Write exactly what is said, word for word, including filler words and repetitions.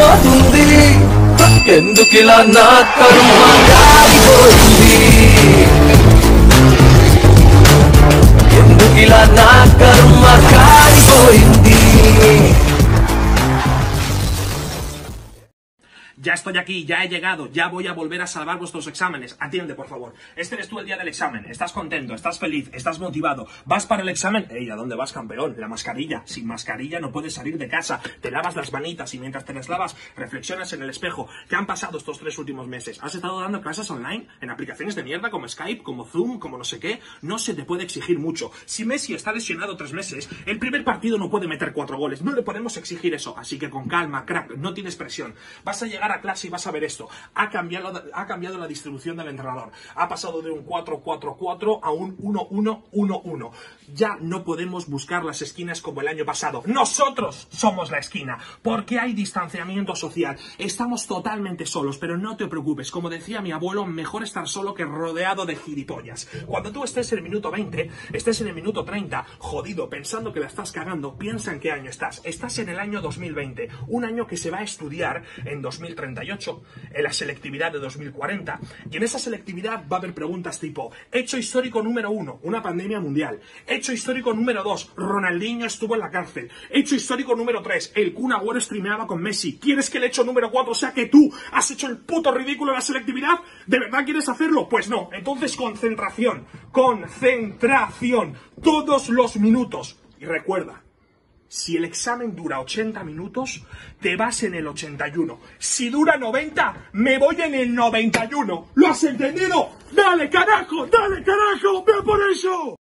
కాలిపోతుంది ఎందుకిలా నా కర్మ కాలిపోయింది ఎందుకిలా నా కర్మ కాలిపోయింది. Ya estoy aquí, ya he llegado, ya voy a volver a salvar vuestros exámenes. Atiende, por favor. Este eres tú el día del examen. Estás contento, estás feliz, estás motivado. ¿Vas para el examen? Ey, ¿a dónde vas, campeón? La mascarilla. Sin mascarilla no puedes salir de casa. Te lavas las manitas y mientras te las lavas, reflexionas en el espejo. ¿Qué han pasado estos tres últimos meses? ¿Has estado dando clases online? En aplicaciones de mierda como Skype, como Zoom, como no sé qué. No se te puede exigir mucho. Si Messi está lesionado tres meses, el primer partido no puede meter cuatro goles. No le podemos exigir eso. Así que con calma, crack, no tienes presión. Vas a llegar a clase y vas a ver esto. Ha cambiado, ha cambiado la distribución del entrenador. Ha pasado de un cuatro cuatro cuatro a un uno uno uno uno. Ya no podemos buscar las esquinas como el año pasado. Nosotros somos la esquina, porque hay distanciamiento social. Estamos totalmente solos, pero no te preocupes. Como decía mi abuelo, mejor estar solo que rodeado de gilipollas. Cuando tú estés en el minuto veinte, estés en el minuto treinta, jodido, pensando que la estás cagando, piensa en qué año estás. Estás en el año dos mil veinte, un año que se va a estudiar en dos mil treinta y ocho. En la selectividad de dos mil cuarenta. Y en esa selectividad va a haber preguntas tipo: hecho histórico número uno, una pandemia mundial. Hecho histórico número dos, Ronaldinho estuvo en la cárcel. Hecho histórico número tres, el Kun Agüero streameaba con Messi. ¿Quieres que el hecho número cuatro sea que tú has hecho el puto ridículo en la selectividad? ¿De verdad quieres hacerlo? Pues no. Entonces concentración, concentración, todos los minutos. Y recuerda, si el examen dura ochenta minutos, te vas en el ochenta y uno. Si dura noventa, me voy en el noventa y uno. ¿Lo has entendido? ¡Dale, carajo! ¡Dale, carajo! ¡Ve por eso!